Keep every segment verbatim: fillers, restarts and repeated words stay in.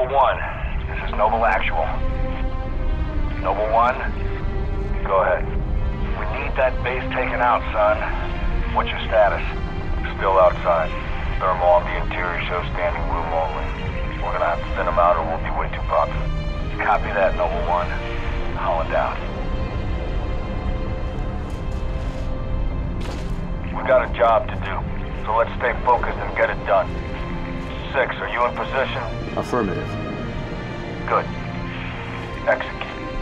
Noble One, this is Noble Actual. Noble One, go ahead. We need that base taken out, son. What's your status? Still outside. Thermal on the interior shows standing room only. We're gonna have to thin them out or we'll be way too popular. Copy that, Noble One. Holland down. We got a job to do, so let's stay focused and get it done. Six, are you in position? Affirmative. Good. Execute.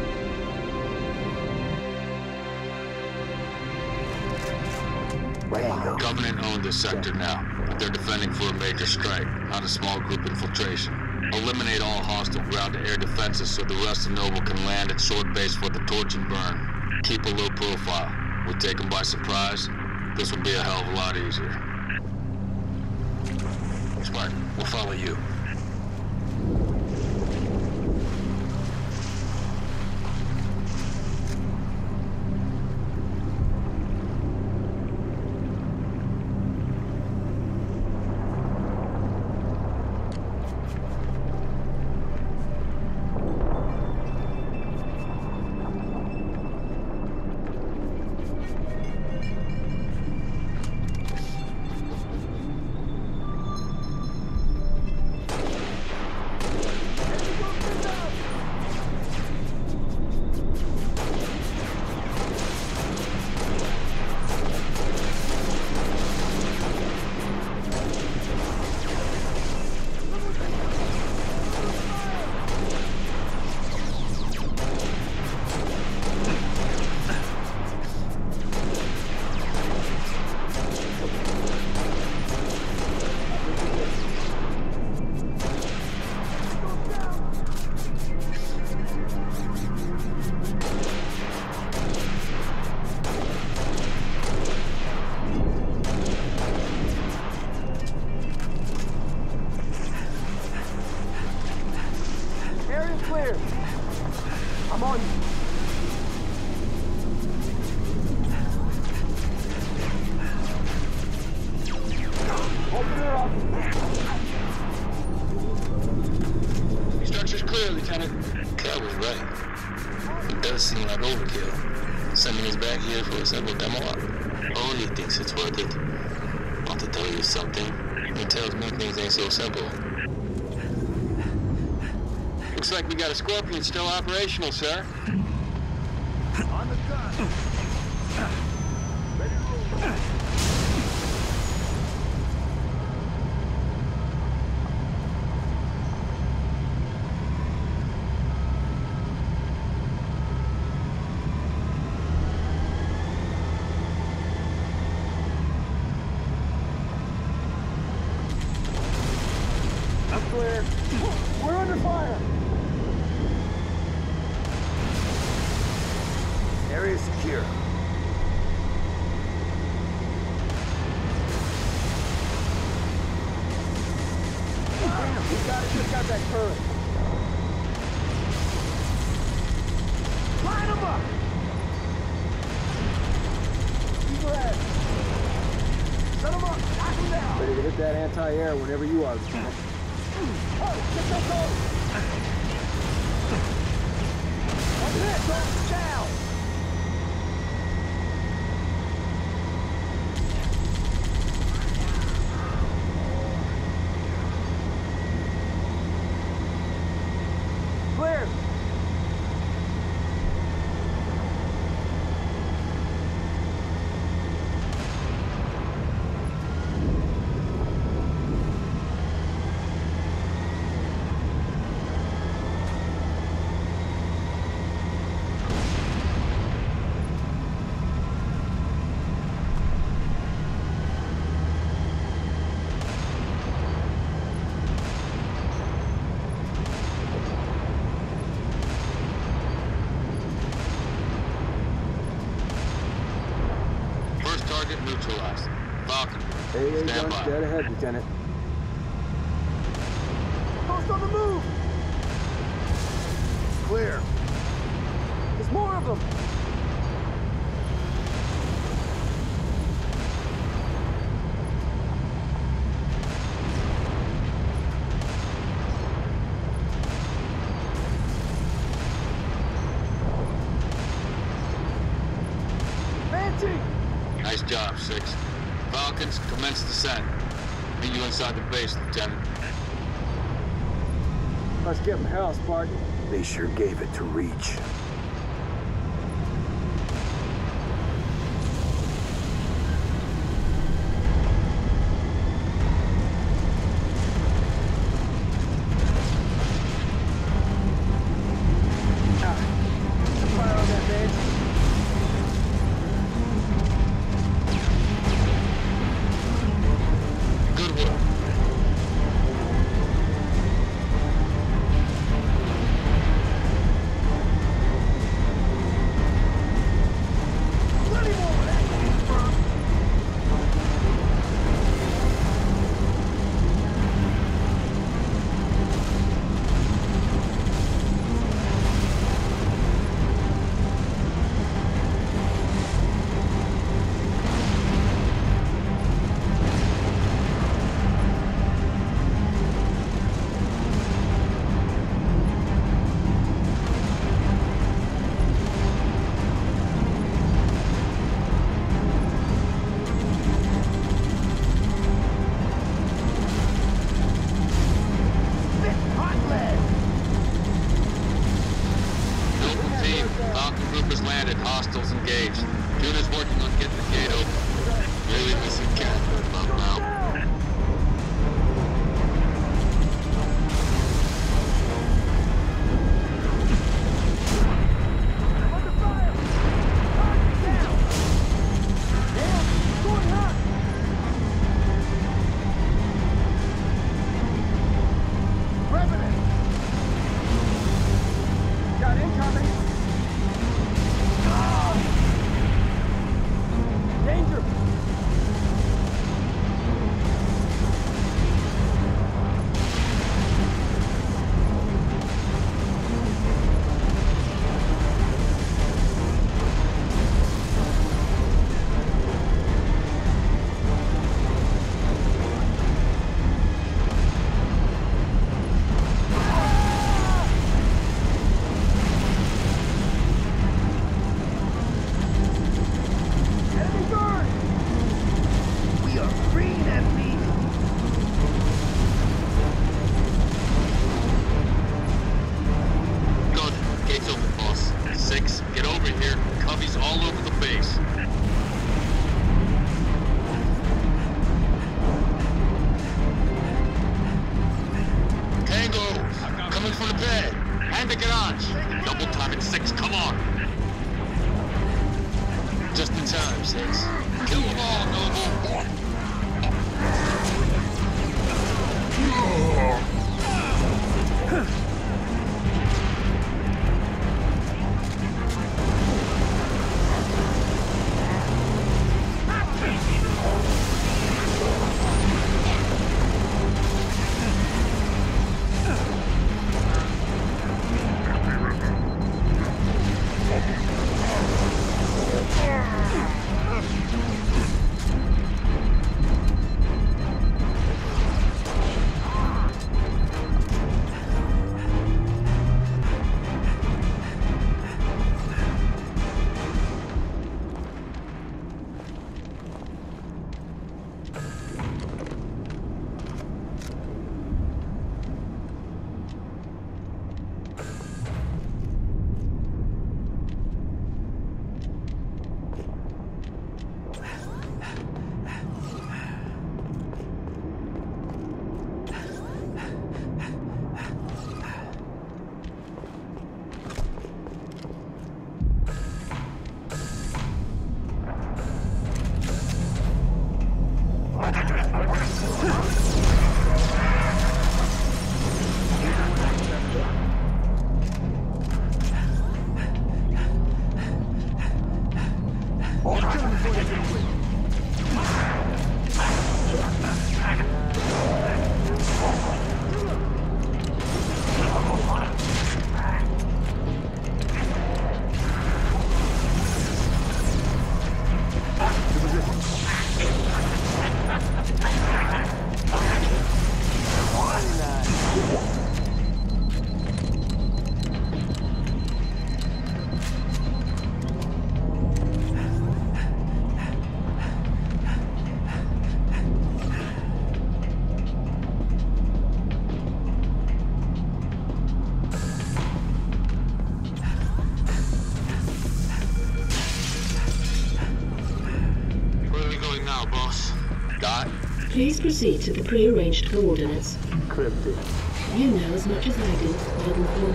Covenant owned this sector now, but they're defending for a major strike, not a small group infiltration. Eliminate all hostile ground-to-air defenses so the rest of Noble can land at short base for the torch and burn. Keep a low profile. We take them by surprise, this will be a hell of a lot easier. Smart, we'll follow you. Structure's clear, Lieutenant. Cal was right. It does seem like overkill. Sending us back here for a simple demo op. Only thinks it's worth it. Want to tell you something? It tells me things ain't so simple. Looks like we got a Scorpion still operational, sir. On the gun. Ready to roll. Clear. We're under fire. Area secure. Damn, we got it. Just got that turret. Line them up. Keep your head. Set them up. Knock them down. Ready to hit that anti-air whenever you are, Lieutenant. Oh, get those goals! That's it, go down! Clear! Target neutralized. Falcon, A A stand guns by. dead ahead, Lieutenant. Post on the move! Clear. There's more of them! Approaching! Nice job, Six. Falcons, commence descent. Meet you inside the base, Lieutenant. Let's give them hell, Spartan. They sure gave it to Reach. Fire on that bitch. Good work. Plenty more where that came from! Noble team, Falcon group has landed. Hostiles engaged. Unit's working on getting the gate open. Really missing Catherine about now. Under fire! Target down! Damn! Going hot! President! Got incoming. Danger! Enemy bird! We are green and meat! Good. Gate's open, boss. Six, get over here. Cubbies all over the base. Tango, coming from the bed. And the garage. Double time at Six, come on. Just in time, Six. Kill them all, Noble. now, boss. Dot? Please proceed to the pre-arranged coordinates. Cryptic. You know as much as I do, Liverpool.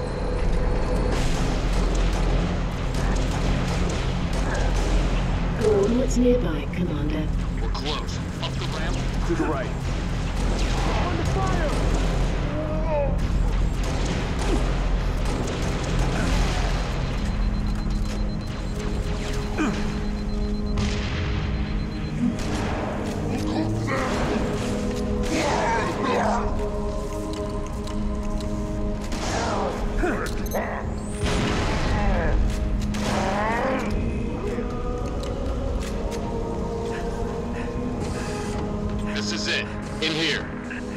Coordinates nearby, Commander. We're close. Up the ramp. To the right. Under fire! This is it. In here.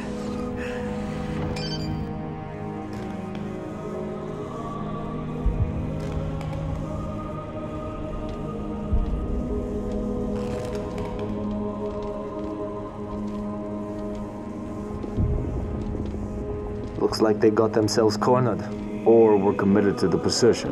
Looks like they got themselves cornered. Or we're committed to the position.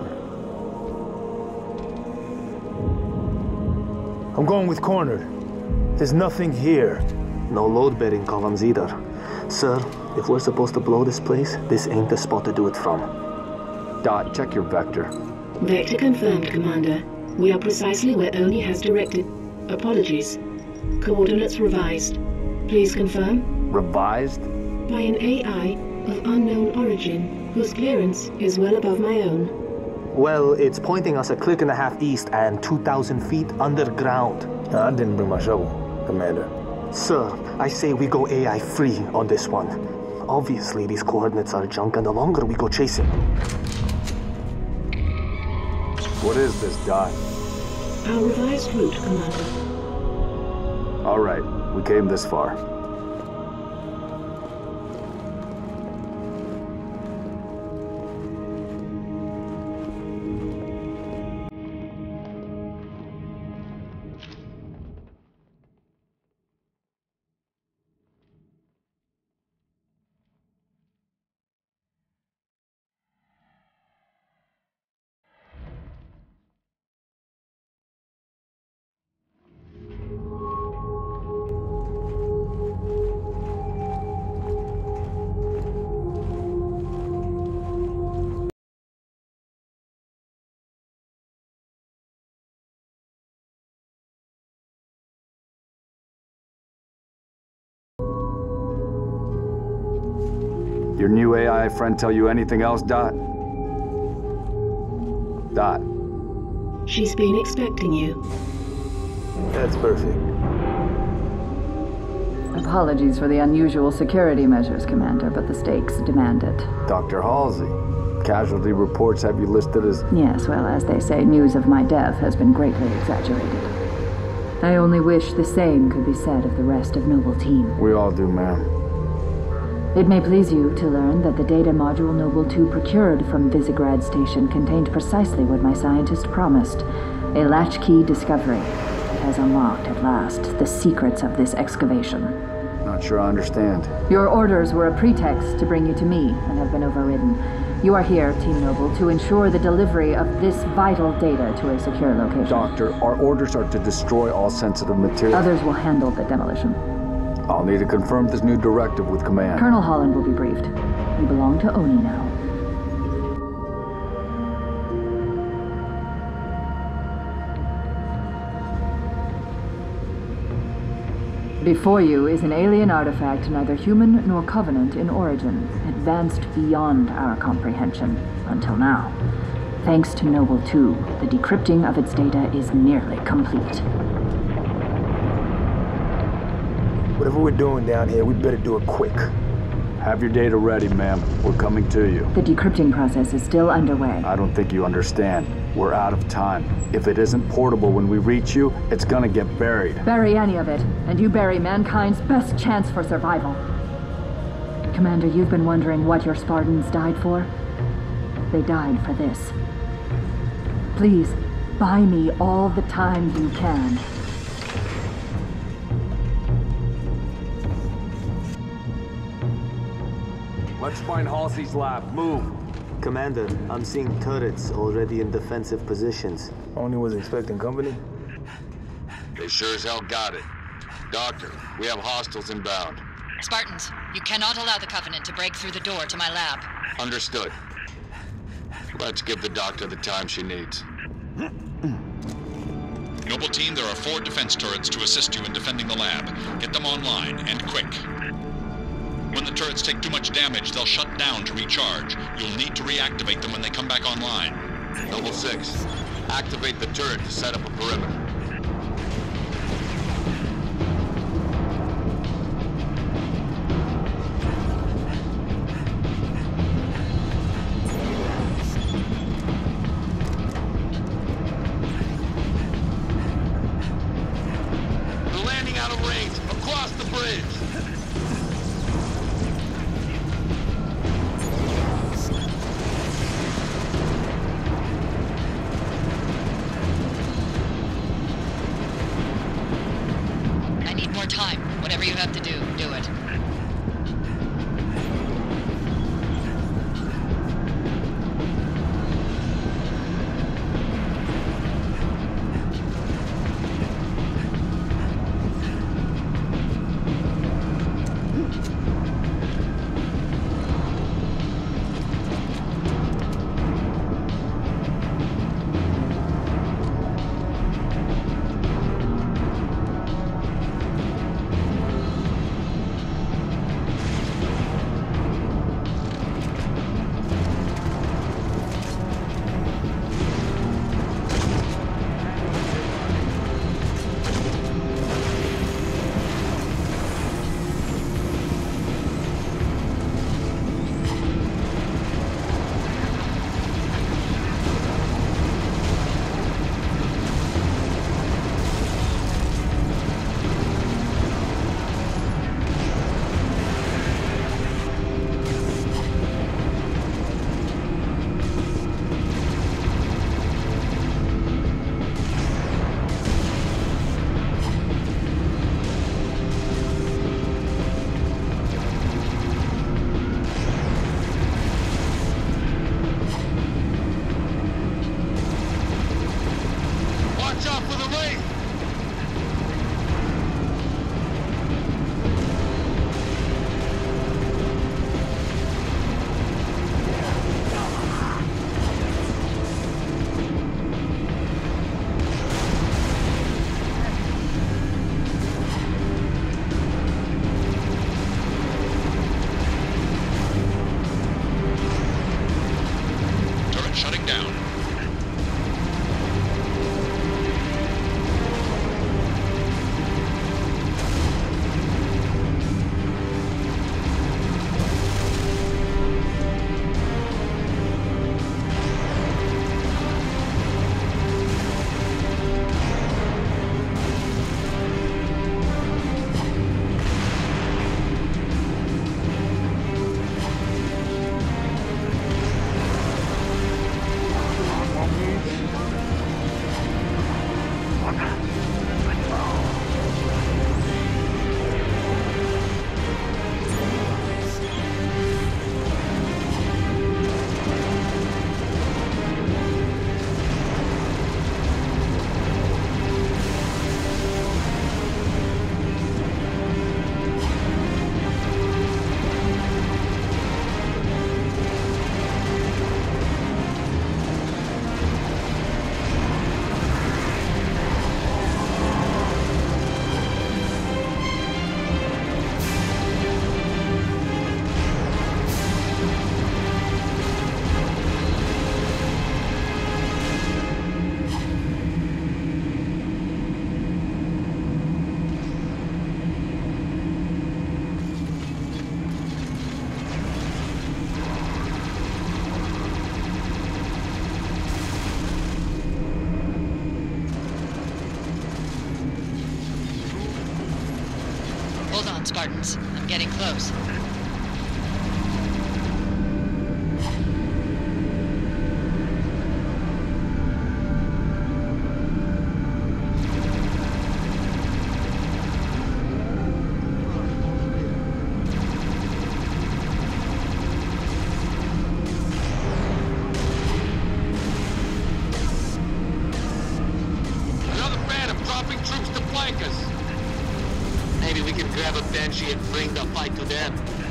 I'm going with cornered. There's nothing here. No load-bearing columns either. Sir, if we're supposed to blow this place, this ain't the spot to do it from. Dot, check your vector. Vector confirmed, Commander. We are precisely where Oni has directed. Apologies. Coordinates revised. Please confirm? Revised? By an A I of unknown origin, whose clearance is well above my own. Well, it's pointing us a click and a half east and two thousand feet underground. I didn't bring my shovel, Commander. Sir, I say we go A I free on this one. Obviously, these coordinates are junk, and the longer we go chasing. What is this, Dot? Our revised route, Commander. All right, we came this far. Your new A I friend tell you anything else, Dot? Dot. She's been expecting you. That's perfect. Apologies for the unusual security measures, Commander, but the stakes demand it. Doctor Halsey. Casualty reports have you listed as... Yes, well, as they say, news of my death has been greatly exaggerated. I only wish the same could be said of the rest of Noble Team. We all do, ma'am. It may please you to learn that the data module Noble two procured from Visegrad Station contained precisely what my scientist promised. A latchkey discovery. It has unlocked, at last, the secrets of this excavation. Not sure I understand. Your orders were a pretext to bring you to me, and have been overridden. You are here, Team Noble, to ensure the delivery of this vital data to a secure location. Doctor, our orders are to destroy all sensitive material. Others will handle the demolition. I'll need to confirm this new directive with command. Colonel Holland will be briefed. You belong to Oni now. Before you is an alien artifact neither human nor Covenant in origin, advanced beyond our comprehension, until now. Thanks to Noble two, the decrypting of its data is nearly complete. Whatever we're doing down here, we better do it quick. Have your data ready, ma'am. We're coming to you. The decrypting process is still underway. I don't think you understand. We're out of time. If it isn't portable when we reach you, it's gonna get buried. Bury any of it, and you bury mankind's best chance for survival. Commander, you've been wondering what your Spartans died for? They died for this. Please, buy me all the time you can. Let's find Halsey's lab. Move. Commander, I'm seeing turrets already in defensive positions. Only was expecting company? They sure as hell got it. Doctor, we have hostiles inbound. Spartans, you cannot allow the Covenant to break through the door to my lab. Understood. Let's give the doctor the time she needs. Noble team, there are four defense turrets to assist you in defending the lab. Get them online, and quick. When the turrets take too much damage, they'll shut down to recharge. You'll need to reactivate them when they come back online. Noble six, activate the turret to set up a perimeter. They're landing out of range, across the bridge. Time. Whatever you have to do, do it. Spartans. I'm getting close. Another band of dropping troops deployed. flank us. Maybe we can grab a Banshee and bring the fight to them.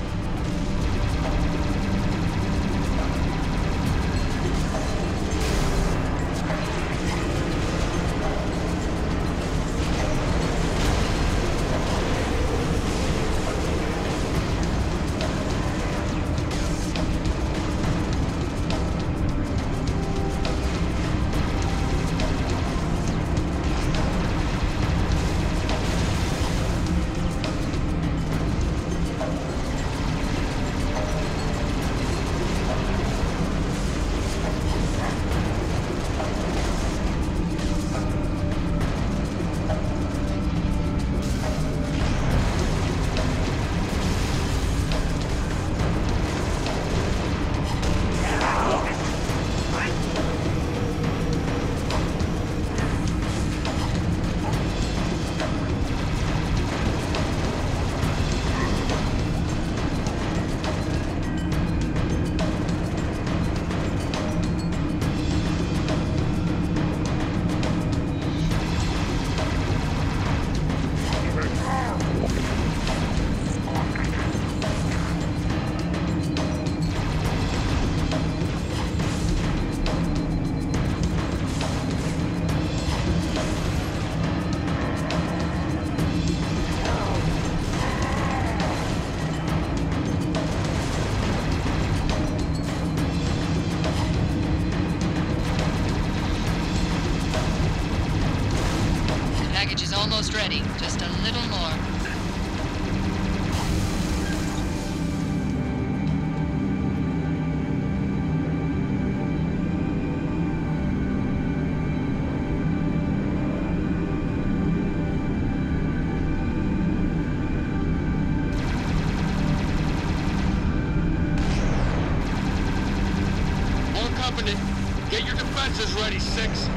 Almost ready. Just a little more. All company, get your defenses ready, Six.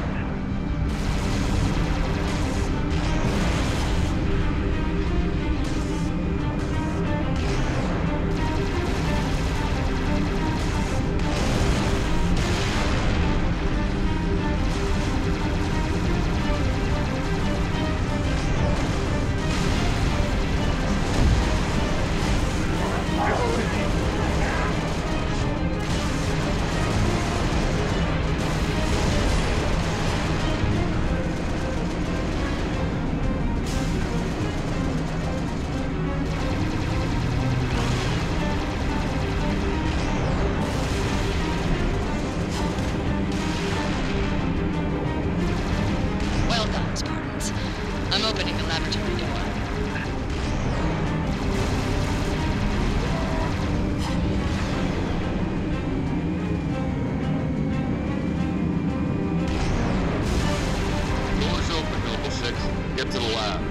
I'm opening the laboratory door. Doors open, Noble Six. Get to the lab.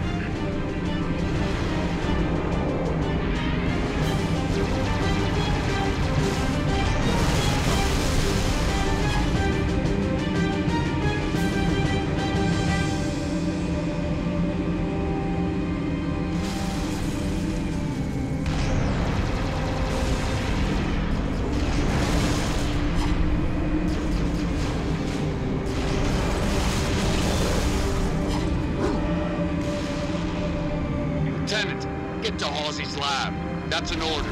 Lieutenant, get to Halsey's lab. That's an order.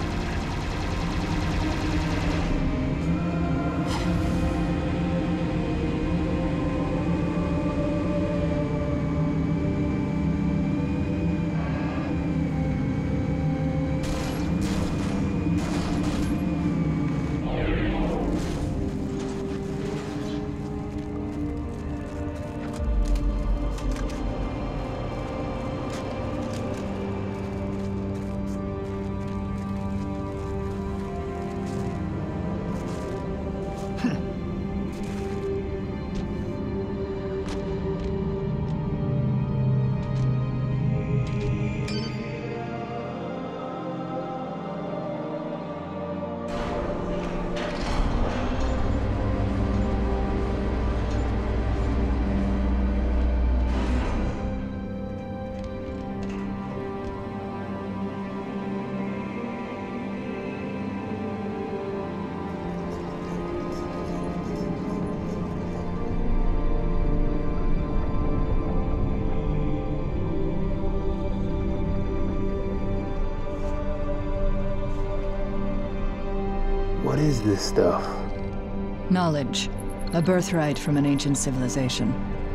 What is this stuff? Knowledge. A birthright from an ancient civilization.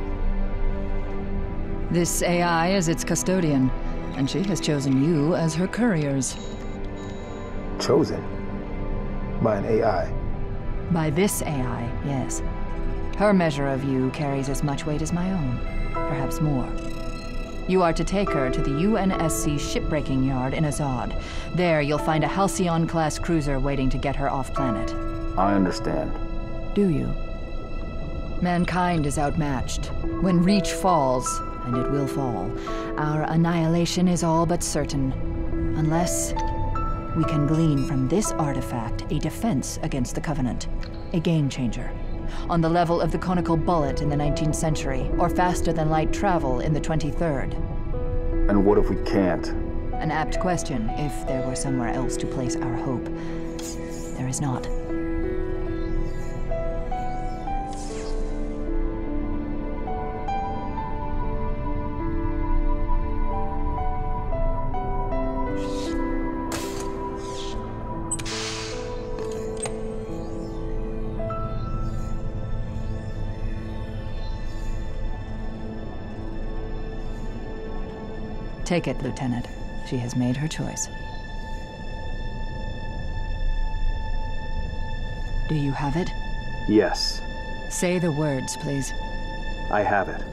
This A I is its custodian, and she has chosen you as her couriers. Chosen? By an A I? By this A I, yes. Her measure of you carries as much weight as my own, perhaps more. You are to take her to the U N S C shipbreaking yard in Azad. There, you'll find a Halcyon-class cruiser waiting to get her off-planet. I understand. Do you? Mankind is outmatched. When Reach falls, and it will fall, our annihilation is all but certain. Unless we can glean from this artifact a defense against the Covenant. A game-changer. On the level of the conical bullet in the nineteenth century, or faster-than-light travel in the twenty-third. And what if we can't? An apt question, if there were somewhere else to place our hope. There is not. Take it, Lieutenant. She has made her choice. Do you have it? Yes. Say the words, please. I have it.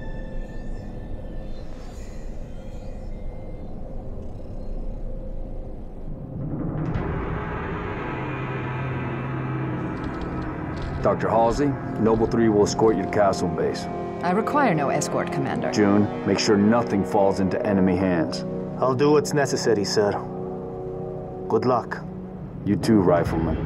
Doctor Halsey, Noble three will escort you to Castle Base. I require no escort, Commander. June, make sure nothing falls into enemy hands. I'll do what's necessary, sir. Good luck. You too, Rifleman.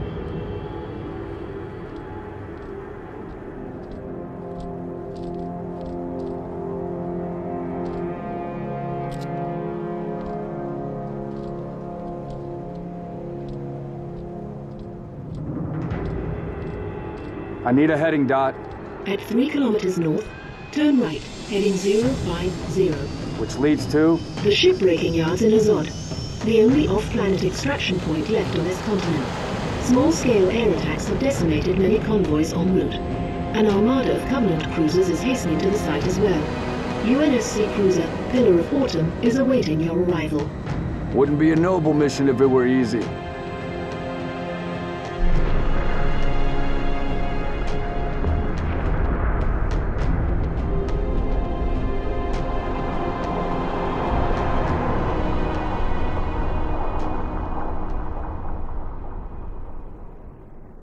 I need a heading, Dot. At three kilometers north, turn right, heading zero five zero. Which leads to? The shipbreaking yards in Azad, the only off-planet extraction point left on this continent. Small-scale air attacks have decimated many convoys en route. An armada of Covenant cruisers is hastening to the site as well. U N S C cruiser Pillar of Autumn is awaiting your arrival. Wouldn't be a Noble mission if it were easy.